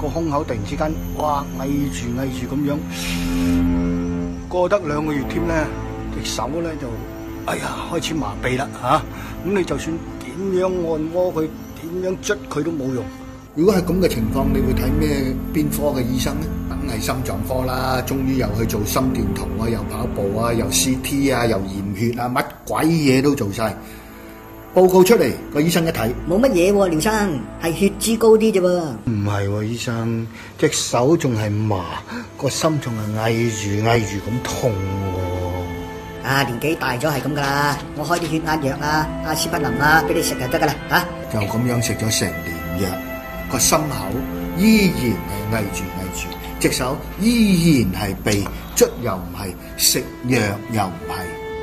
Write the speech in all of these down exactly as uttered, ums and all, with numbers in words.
個胸口突然之間，哇，翳住翳住咁樣，過得兩個月添咧，隻手咧就，哎呀，開始麻痹啦嚇。咁你就算點樣按摩佢，點樣捽佢都冇用。如果係咁嘅情況，你會睇咩邊科嘅醫生咧？梗係心臟科啦，終於又去做心電圖啊，又跑步啊，又 C T 啊，又驗血啊，乜鬼嘢都做晒。報告出嚟，個醫生一睇， 冇乜嘢喎，廖生，係血脂高啲啫喎。 唔係喎，醫生，隻手仲係麻，個心仲係翳住翳住咁痛喎。 啊，年紀大咗係咁噶啦，我開啲血壓藥啊、阿司匹林啊，俾你食就得噶啦嚇。 就咁樣食咗成年藥，個心口依然係翳住翳住，隻手依然係痹，捽又唔係，食藥又唔係。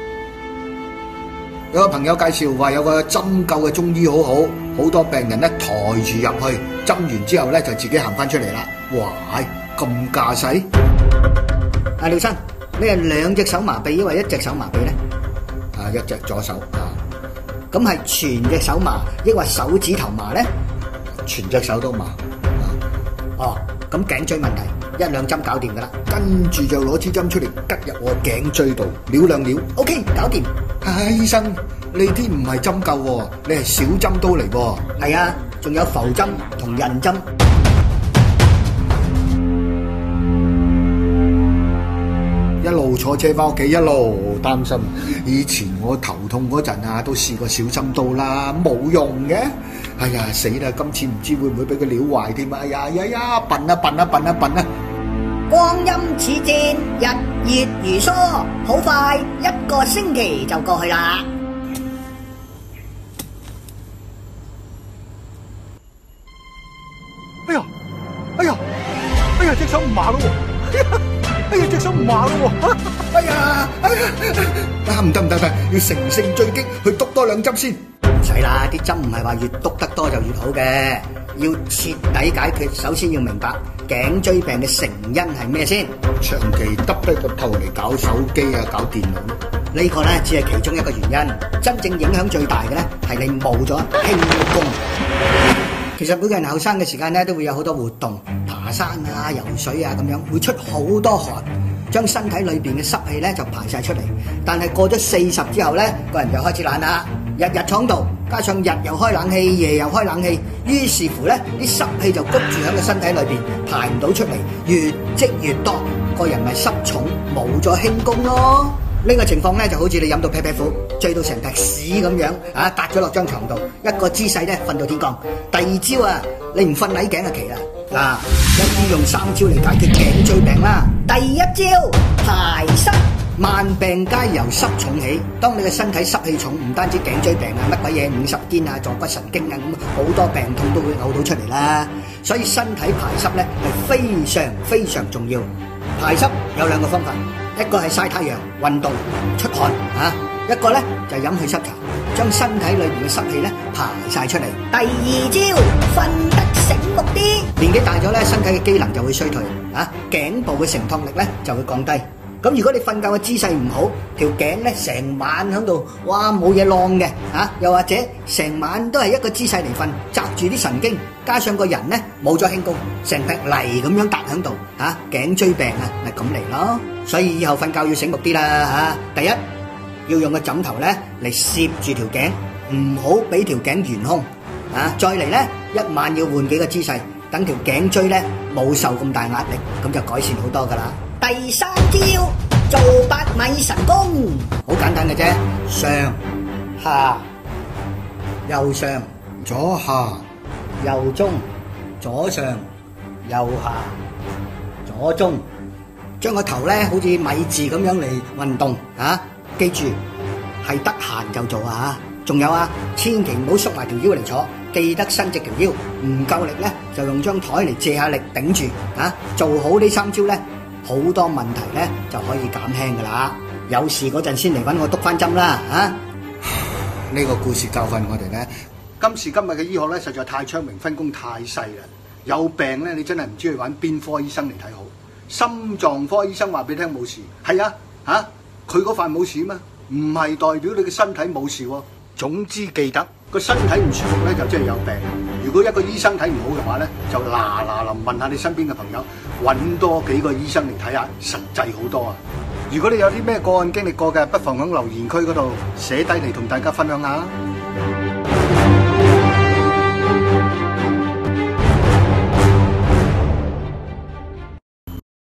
有個朋友介紹話有個針灸嘅中醫好好，好多病人咧抬住入去，針完之後咧就自己行翻出嚟啦。哇，咁架勢！ 阿廖生，你係兩隻手麻痹，抑或一隻手麻痹咧？ 啊，一隻左手啊。 咁係全隻手麻，抑或手指頭麻咧？ 全隻手都麻。啊、 哦，咁頸椎問題一兩針搞掂噶啦， 跟住就攞支針出嚟拮入我頸椎度，撩兩撩 ，OK， 搞掂。 唉，醫生，你啲唔係針灸喎，你係小針刀嚟喎。 係啊，仲有浮針同人針。 一路坐車翻屋企，一路擔心。以前我頭痛嗰陣啊，都試過小針刀啦，冇用嘅。哎呀，死啦！今次唔知會唔會俾佢撩壞添啊！哎呀呀呀，笨啊笨啊笨啊笨啊！ 光陰似箭，日月如梭，好快一個星期就過去啦。 哎呀，哎呀，哎呀，隻手唔麻咯喎！哎呀，隻手唔麻咯喎！哎呀，哎呀，啊唔得唔得唔得，要乘勝追擊，去篤多兩針先。 唔使啦，啲針唔係話越篤得多就越好嘅，要徹底解決，首先要明白頸椎病嘅成因係咩先。 長期耷低個頭嚟搞手機啊，搞電腦， 呢個咧只係其中一個原因，真正影響最大嘅咧係你冇咗輕功。其實每個人後生嘅時間咧都會有好多活動，爬山啊、游水啊咁樣，會出好多汗，將身體裏邊嘅濕氣咧就排晒出嚟。但係過咗四十之後咧，個人就開始懶啦，日日坐度，加上日又開冷氣，夜又開冷氣，於是乎咧啲濕氣就谷住喺個身體裏邊，排唔到出嚟，越積越多，個人咪濕重，冇咗輕功咯。呢個情況咧就好似你飲到啤啤苦，醉到成劈屎咁樣，啊，搭咗落張床度，一個姿勢咧瞓到天光。第二朝啊，你唔瞓捩頸就奇啦。嗱，一於用三招嚟解決頸椎病啦。第一招排濕，萬病皆由濕重起。當你嘅身體濕氣重，唔單止頸椎病啊，乜鬼嘢五十肩啊、坐骨神經啊，咁好多病痛都會嘔到出嚟啦。所以身體排濕咧係非常非常重要。排濕有兩個方法。一個係曬太陽、運動、出汗啊；一個咧就係飲祛濕茶，將身體裏邊嘅濕氣咧排晒出嚟。第二招，瞓得醒目啲。年紀大咗咧，身體嘅機能就會衰退啊，頸部嘅承托力咧就會降低。咁如果你瞓覺嘅姿勢唔好，條頸咧成晚喺度，哇冇嘢晾嘅啊，又或者成晚都係一個姿勢嚟瞓，紮住啲神經，加上個人咧冇咗輕功，成劈泥咁樣搭喺度啊，頸椎病啊咪咁嚟咯。所以以後瞓覺要醒目啲啦嚇。第一要用個枕頭咧嚟攝住條頸，唔好俾條頸懸空啊。再嚟咧一晚要換幾個姿勢，等條頸椎咧冇受咁大壓力，咁就改善好多噶啦。第三招做八米神功，好簡單嘅啫，上下右上左下右中，左上右下左中。將個頭咧好似米字咁樣嚟運動啊！記住係得閒就做啊！仲有啊，千祈唔好縮埋條腰嚟坐，記得伸直條腰。唔夠力咧就用張台嚟借下力頂住啊！做好呢三招咧，好多問題咧就可以減輕噶啦。有事嗰陣先嚟揾我篤翻針啦啊！ 呢個故事教訓我哋咧，今時今日嘅醫學咧實在太昌明，分工太細啦。有病咧，你真係唔知去揾邊科醫生嚟睇好。心臟科醫生話俾你聽冇事，係啊嚇，佢嗰塊冇事嘛，唔係代表你嘅身體冇事喎。總之記得個身體唔舒服咧，就真係有病。 如果一個醫生睇唔好嘅話咧，就嗱嗱臨問下你身邊嘅朋友，揾多幾個醫生嚟睇下，實際好多啊！如果你有啲咩個案經歷過嘅，不妨喺留言區嗰度寫低嚟同大家分享下。